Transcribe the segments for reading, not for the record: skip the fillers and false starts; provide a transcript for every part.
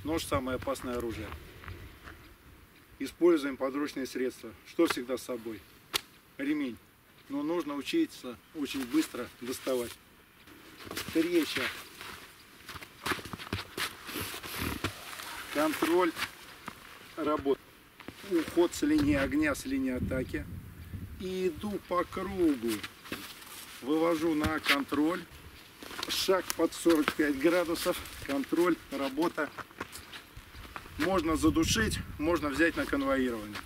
Нож самое опасное оружие. Используем подручные средства. Что всегда с собой? Ремень. Но нужно учиться очень быстро доставать. Встреча. Контроль работы. Уход с линии огня, с линии атаки. И иду по кругу. Вывожу на контроль. Шаг под 45 градусов. Контроль, работа. Можно задушить, можно взять на конвоирование.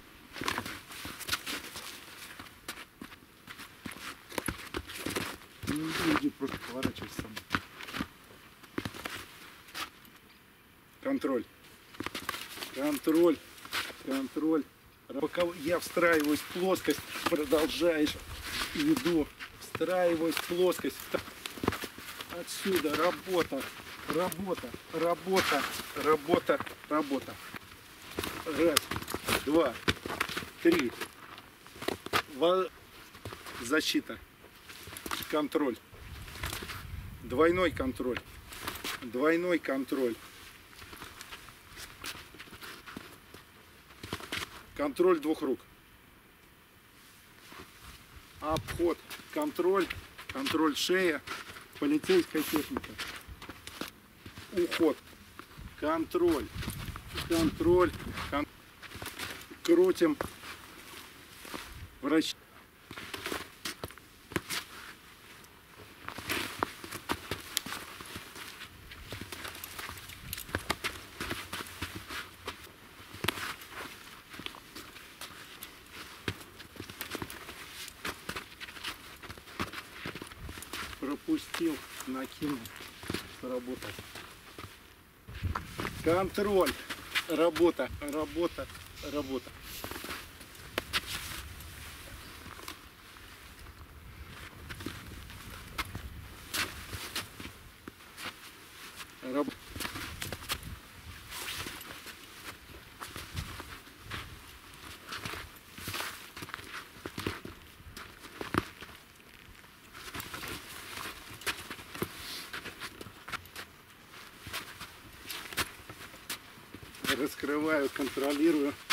Иди, просто поворачивайся сам. Контроль. Контроль. Контроль. Пока я встраиваюсь в плоскость, продолжаешь. Иду. Встраиваюсь в плоскость. Отсюда работа. Работа. Работа. Работа. Работа. Раз. Два. Три. Защита. Контроль. Двойной контроль. Двойной контроль. Контроль двух рук. Обход. Контроль. Контроль шея. Полицейская техника. Уход. Контроль. Контроль. Крутим. Вращаем. Пропустил, накинул, сработал. Контроль, работа, работа, работа. Раскрываю, контролирую.